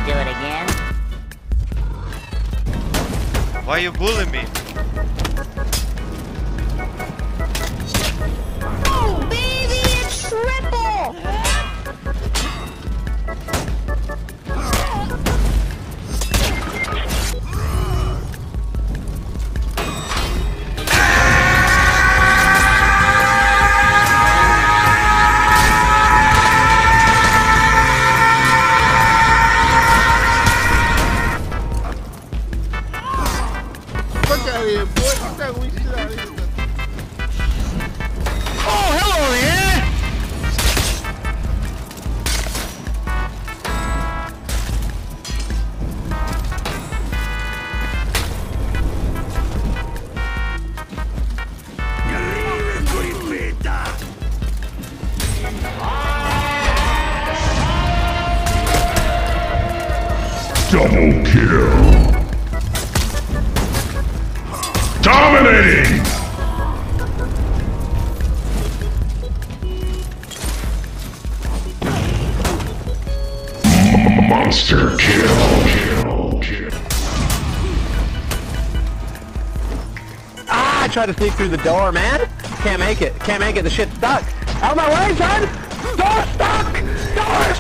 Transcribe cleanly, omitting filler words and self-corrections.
do it again? Why you bullying me? Oh, baby, it's triple! Fuck out of here, boy. Get that weak shit out of here. Oh, hello there! Double kill. Dominating! Monster kill. Ah, I tried to sneak through the door, man. Can't make it. Can't make it. The shit's stuck. Out of my way, son! Door stuck! Door